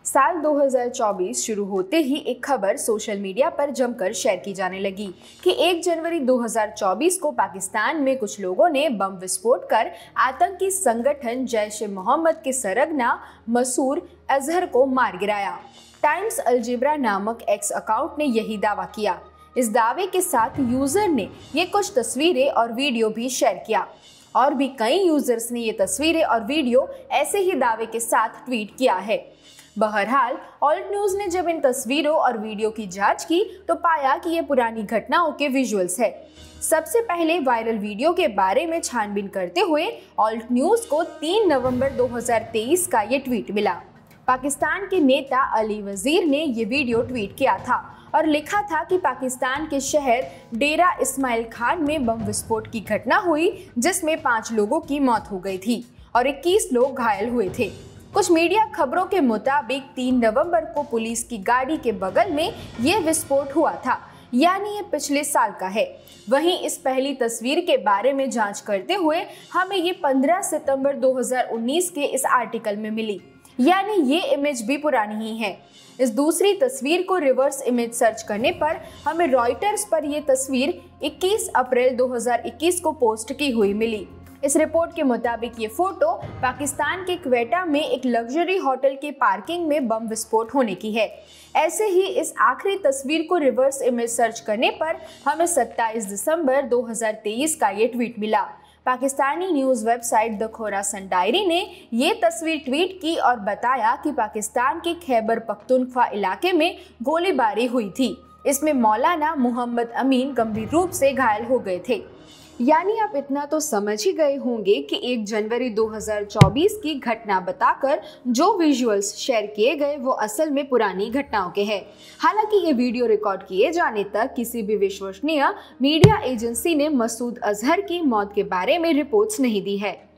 साल 2024 शुरू होते ही एक खबर सोशल मीडिया पर जमकर शेयर की जाने लगी कि 1 जनवरी 2024 को पाकिस्तान में कुछ लोगों ने बम विस्फोट कर आतंकी संगठन जैश ए मोहम्मद के सरगना मसूद अजहर को मार गिराया। टाइम्स अलजेब्रा नामक एक्स अकाउंट ने यही दावा किया। इस दावे के साथ यूजर ने ये कुछ तस्वीरें और वीडियो भी शेयर किया और भी कई यूजर्स ने ये तस्वीरें और वीडियो ऐसे ही दावे के साथ ट्वीट किया है। बहरहाल ऑल्ट न्यूज ने जब इन तस्वीरों और वीडियो की जांच की तो पाया कि ये पुरानी घटनाओं के विजुअल्स है। सबसे पहले वायरल वीडियो के बारे में छानबीन करते हुए ऑल्ट न्यूज को 3 नवंबर 2023 का ये ट्वीट मिला। पाकिस्तान के नेता अली वजीर ने ये वीडियो ट्वीट किया था और लिखा था कि पाकिस्तान के शहर डेरा इस्माइल खान में बम विस्फोट की घटना हुई जिसमें 5 लोगों की मौत हो गई थी और 21 लोग घायल हुए थे। कुछ मीडिया खबरों के मुताबिक 3 नवंबर को पुलिस की गाड़ी के बगल में ये विस्फोट हुआ था, यानी ये पिछले साल का है। वहीं इस पहली तस्वीर के बारे में जांच करते हुए हमें ये 15 सितंबर 2019 के इस आर्टिकल में मिली, यानी ये इमेज भी पुरानी ही है। इस दूसरी तस्वीर को रिवर्स इमेज सर्च करने पर हमें रॉयटर्स पर यह तस्वीर 21 अप्रैल 2021 को पोस्ट की हुई मिली। इस रिपोर्ट के मुताबिक ये फोटो पाकिस्तान के क्वेटा में एक लग्जरी होटल के पार्किंग में बम विस्फोट होने की है। ऐसे ही इस आखिरी तस्वीर को रिवर्स इमेज सर्च करने पर हमें 27 दिसंबर 2023 का ये ट्वीट मिला। Pakistani news website The Khorasan Diary ने ये तस्वीर ट्वीट की और बताया कि पाकिस्तान के खैबर पख्तूनख्वा इलाके में गोलीबारी हुई थी। इसमें मौलाना मोहम्मद अमीन गंभीर रूप से घायल हो गए थे। यानी आप इतना तो समझ ही गए होंगे कि 1 जनवरी 2024 की घटना बताकर जो विजुअल्स शेयर किए गए वो असल में पुरानी घटनाओं के हैं। हालांकि ये वीडियो रिकॉर्ड किए जाने तक किसी भी विश्वसनीय मीडिया एजेंसी ने मसूद अजहर की मौत के बारे में रिपोर्ट्स नहीं दी है।